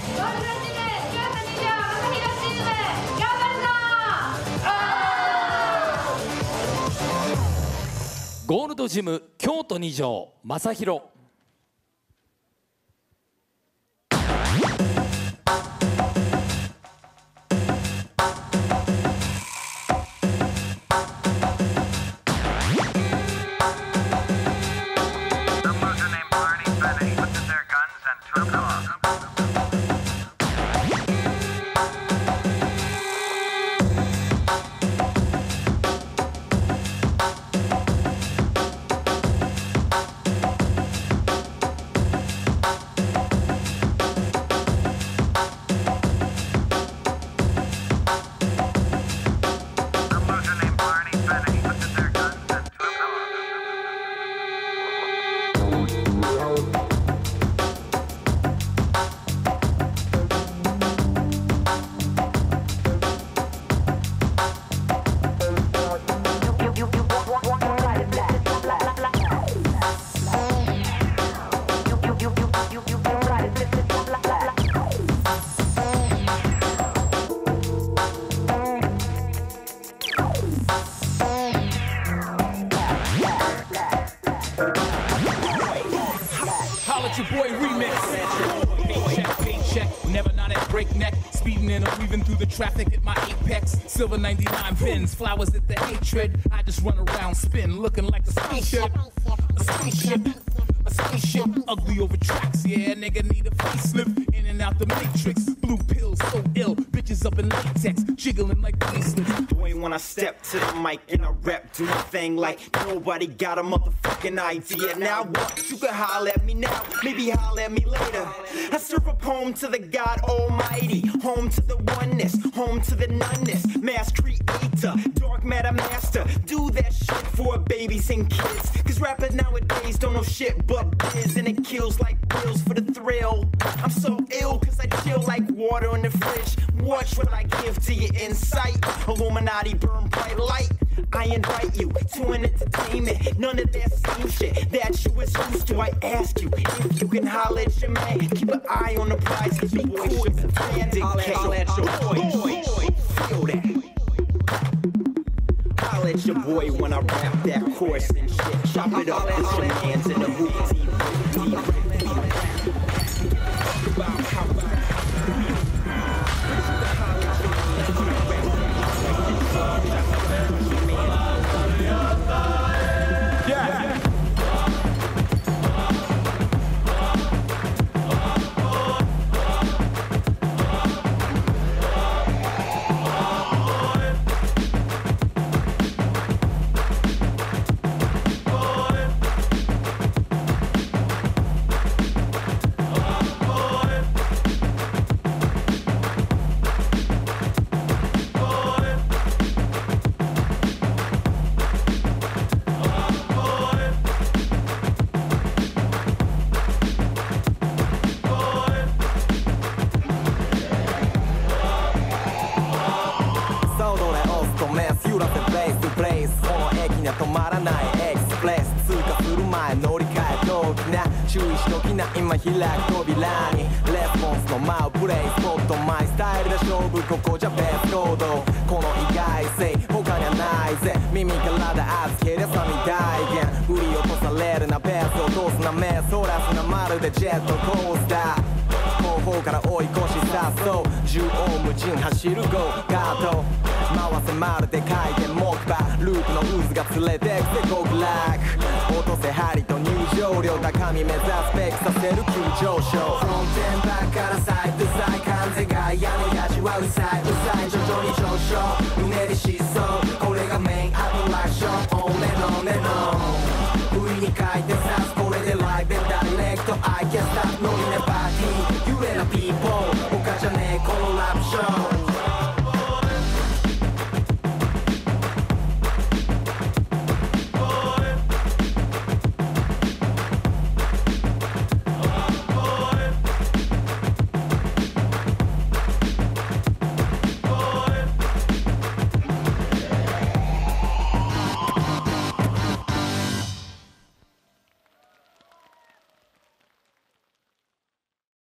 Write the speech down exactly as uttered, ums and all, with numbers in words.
ゴールドジム京都二条Masahiro。 Your boy remix. Paycheck, paycheck, never not at breakneck. Speeding and I'm weaving through the traffic at my apex. Silver ninety-nine Vins, flowers at the hatred. I just run around, spin, looking like a spaceship. A spaceship, a spaceship. Ugly over tracks, yeah, nigga need a facelift. In and out the matrix. Blue pills, so ill. Bitches up in latex, jiggling like bracelets. Boy, when I step to the mic and I rap, do my thing like nobody got a motherfucking idea. Now what? You can holler at me now, maybe holler at me later. I serve a poem to the God Almighty, home to the oneness, home to the noneness, mass creator, dark matter master. Do that shit for babies and kids, cause rappers nowadays don't know shit but biz, and it kills like pills for the thrill. I'm so ill cause I chill like water in the fridge. Watch what I give to your insight. Illuminati burn bright light. I invite you to an entertainment. None of that same shit that you was used to. I ask you if you can holler at your man. Keep an eye on the prize, cause your boy should be handed. Holler at your boy, feel that. Holler at your boy when I rap that chorus and shit. Chop it up, put your hands in the hoop.今開く扉にレスポンスの舞うプレイスポットマイスタイルで勝負ここじゃベースコードこの意外性他にはないぜ耳からだ預けりゃさみ大言振り落とされるなペース落とすな目そらすなまるでジェットコースター後方から追い越しさそう縦横無尽走るゴーガート回せまるで回転木馬ループの渦が連れてくぜ極楽落とせ針と入場料高み目指すべくさせる急上昇フロントエンバーからサイドサイ完全が屋根やじはうるさいうるさい徐々に上昇うねり疾走